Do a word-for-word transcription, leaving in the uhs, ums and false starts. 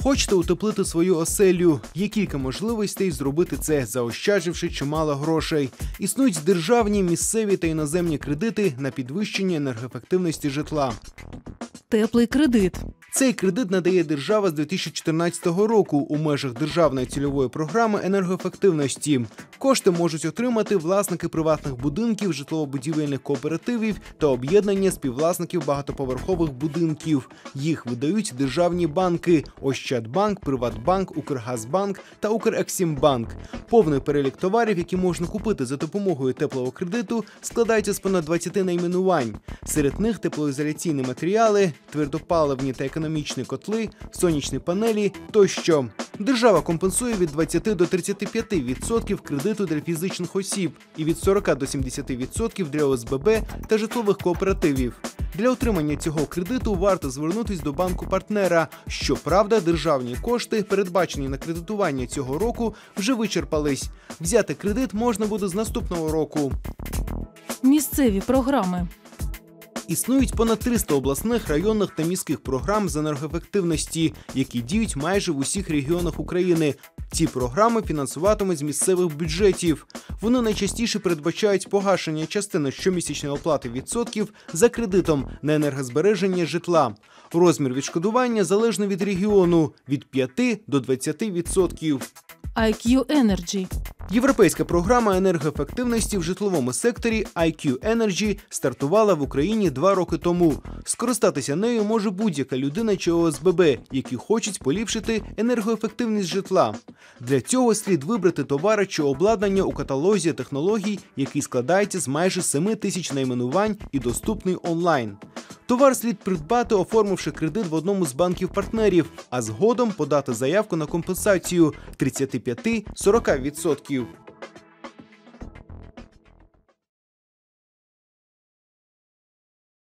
Хочете утеплити свою оселю? Є кілька можливостей зробити це, заощадживши чимало грошей. Існують державні, місцеві та іноземні кредити на підвищення енергоефективності житла. Теплий кредит. Цей кредит надає держава з дві тисячі чотирнадцятого року у межах державної цільової програми енергоефективності. Кошти можуть отримати власники приватних будинків, житлово-будівельних кооперативів та об'єднання співвласників багатоповерхових будинків. Їх видають державні банки – Ощадбанк, Приватбанк, Укргазбанк та Укрексімбанк. Повний перелік товарів, які можна купити за допомогою теплого кредиту, складається з понад двадцяти найменувань. Серед них теплоізоляційні матеріали, твердопаливні та економічні котли, сонячні панелі тощо. Держава компенсує від двадцяти до тридцяти п'яти відсотків кредиту для фізичних осіб і від сорока до сімдесяти відсотків для о ес бе бе та житлових кооперативів. Для отримання цього кредиту варто звернутися до банку-партнера. Щоправда, державні кошти, передбачені на кредитування цього року, вже вичерпались. Взяти кредит можна буде з наступного року. Місцеві програми. Існують понад триста обласних, районних та міських програм з енергоефективності, які діють майже в усіх регіонах України. Ці програми фінансуватимуть з місцевих бюджетів. Вони найчастіше передбачають погашення частини щомісячної оплати відсотків за кредитом на енергозбереження житла. Розмір відшкодування залежно від регіону – від п'яти до двадцяти відсотків. ай к'ю Energy. Європейська програма енергоефективності в житловому секторі ай к'ю Energy стартувала в Україні два роки тому. Скористатися нею може будь-яка людина чи о ес бе бе, які хочуть поліпшити енергоефективність житла. Для цього слід вибрати товари чи обладнання у каталозі технологій, який складається з майже семи тисяч найменувань і доступний онлайн. Товар слід придбати, оформивши кредит в одному з банків-партнерів, а згодом подати заявку на компенсацію тридцяти п'яти до сорока відсотків.